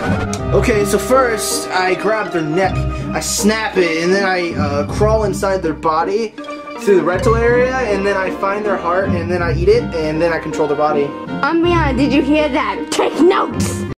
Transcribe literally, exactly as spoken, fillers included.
Okay, so first I grab their neck, I snap it, and then I uh, crawl inside their body through the rectal area, and then I find their heart, and then I eat it, and then I control their body. Amia, did you hear that? Take notes!